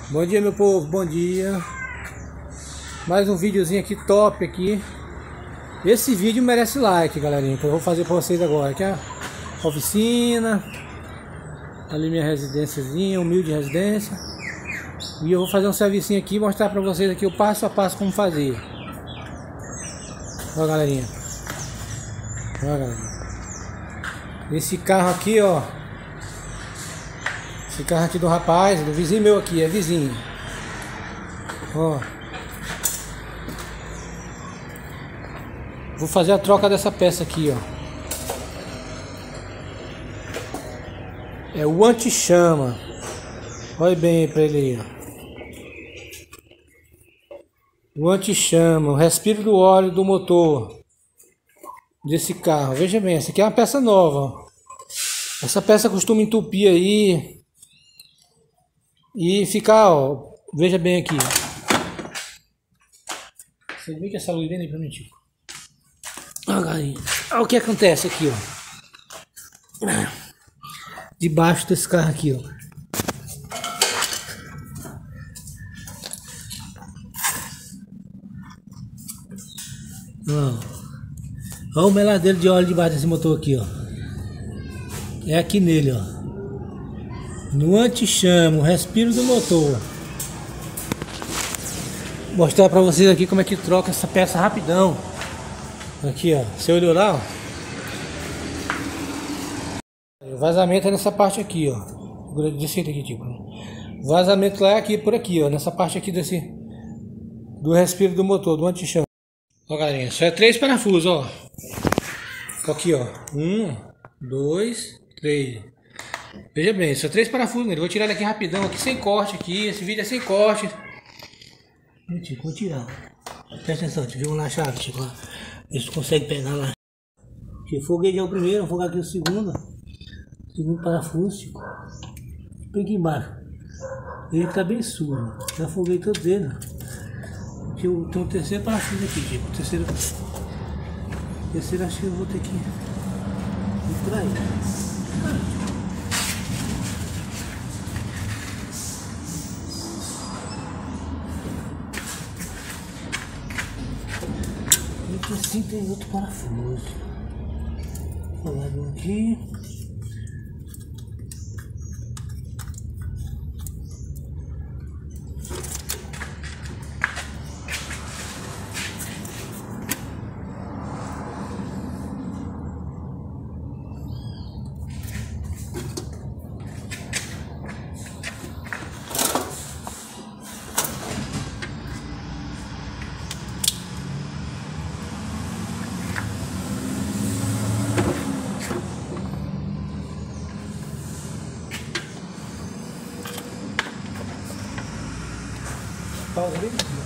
Bom dia, meu povo, bom dia. Mais um videozinho aqui top aqui. Esse vídeo merece like, galerinha, que eu vou fazer pra vocês agora. Aqui a oficina, ali minha residênciazinha, humilde residência. E eu vou fazer um servicinho aqui e mostrar pra vocês aqui o passo a passo como fazer. Ó, galerinha. Ó, galerinha. Esse carro aqui, ó. Esse carro aqui do rapaz, do vizinho meu aqui, é vizinho. Ó. Vou fazer a troca dessa peça aqui, ó. É o anti-chama. Olha bem aí pra ele aí, ó. O anti-chama, o respiro do óleo do motor desse carro. Veja bem, essa aqui é uma peça nova, ó. Essa peça costuma entupir aí e ficar, ó. Veja bem aqui. Você vê que essa luz vem aí pra mim, Tico? Olha o que acontece aqui, ó. Debaixo desse carro aqui, ó. Olha o meladeiro de óleo debaixo desse motor aqui, ó. É aqui nele, ó. No anti-chama, o respiro do motor. Vou mostrar pra vocês aqui como é que troca essa peça rapidão. Aqui, ó. Você olhou lá, ó. O vazamento é nessa parte aqui, ó. Desse jeito aqui, tipo. O vazamento lá é aqui, por aqui, ó. Nessa parte aqui do respiro do motor, do anti-chama. Ó, galerinha, só é 3 parafusos, ó. Aqui, ó. 1, 2, 3. Veja bem, só 3 parafusos nele. Vou tirar ele aqui rapidão, aqui sem corte aqui. Esse vídeo é sem corte. Gente, vou tirar. Presta atenção, te viu lá a chave, Chico. Ver se consegue pegar lá. Eu foguei já o primeiro, vou fogar aqui o segundo. Segundo parafuso, Chico. Bem aqui embaixo. Ele tá bem sujo. Já foguei todos eles. Tem um terceiro parafuso aqui, Chico. Terceiro acho que eu vou ter que ir por aí. E assim tem outro parafuso. Vou lá aqui. Pausa bem aqui.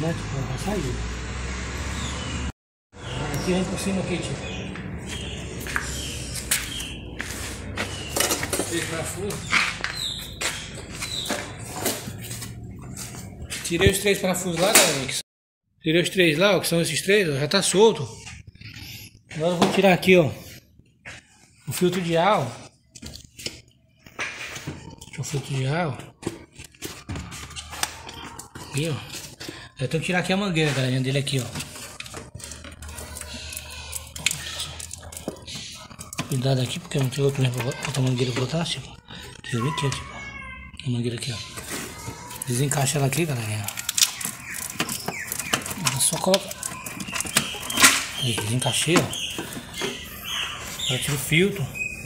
né? Tipo, vai sair. Aqui vem por cima aqui, tipo. 3 parafusos. Tirei os 3 parafusos lá, galera. Tirei os 3 lá, ó, que são esses 3, ó, já tá solto. Agora eu vou tirar aqui, ó, o filtro de ar, ó. O filtro de ar, ó. Aqui, ó. Eu tenho que tirar aqui a mangueira, galerinha, dele aqui, ó. Cuidado aqui, porque não tem outro mesmo pra botar a mangueira pra botar, tipo. Deixa eu ver aqui, tipo. A mangueira aqui, ó. Desencaixa ela aqui, galerinha. É só colocar. Aí, desencaixei, ó. Agora tira o filtro.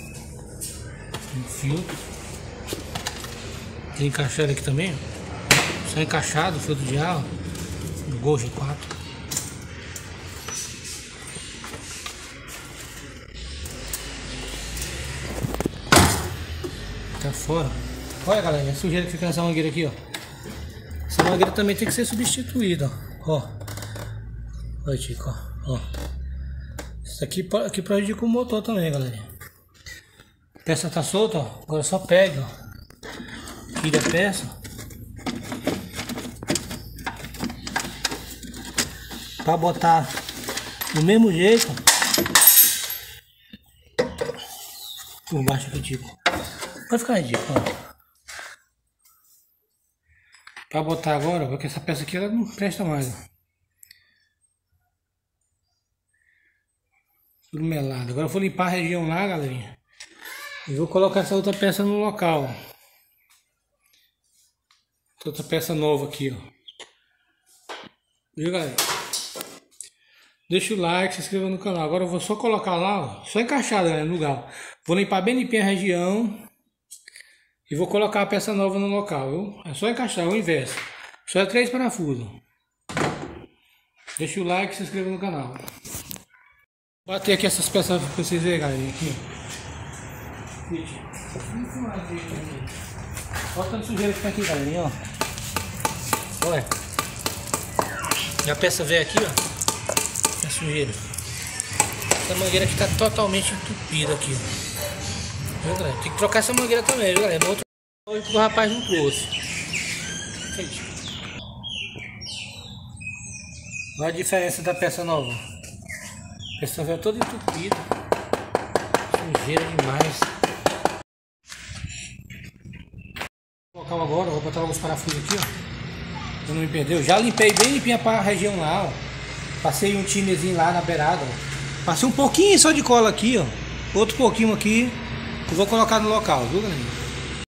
Desencaixar ele aqui também, ó. Só encaixado o filtro de ar, ó. Do Gol G4. Tá fora. Olha, galera, a sujeira que fica nessa mangueira aqui, ó. Essa mangueira também tem que ser substituída, ó. Olha, Chico, ó. Isso aqui prejudica o motor também, galera. A peça tá solta, ó. Agora só pega, ó. Tira a peça. Pra botar do mesmo jeito. Por baixo aqui, tipo. Pode ficar aí, tipo, ó. Pra botar agora, porque essa peça aqui ela não presta mais, ó. Tudo melado. Agora eu vou limpar a região lá, galerinha. E vou colocar essa outra peça no local, ó. Outra peça nova aqui, ó. Viu, galera? Deixa o like, se inscreva no canal. Agora eu vou só colocar lá, ó. Só encaixar, galera, no lugar. Vou limpar bem limpinha a região. E vou colocar a peça nova no local, viu? É só encaixar, o inverso. Só é 3 parafusos. Deixa o like e se inscreva no canal. Bater aqui essas peças pra vocês verem, galera. Aqui. Olha tanta sujeira que tem aqui, galerinha, ó. Olha. E a peça veio aqui, ó. A sujeira. Essa mangueira aqui tá totalmente entupida aqui, ó. Viu, galera? Tem que trocar essa mangueira também, viu, galera? Outro que o rapaz não trouxe. Olha a diferença da peça nova. A peça veio toda entupida. Sujeira demais. Vou colocar agora, vou botar alguns parafusos aqui, ó. Pra não me perder. Já limpei bem limpinha para a região lá, ó. Passei um tinezinho lá na beirada, ó. Passei um pouquinho só de cola aqui, ó. Outro pouquinho aqui. E vou colocar no local, viu, galera?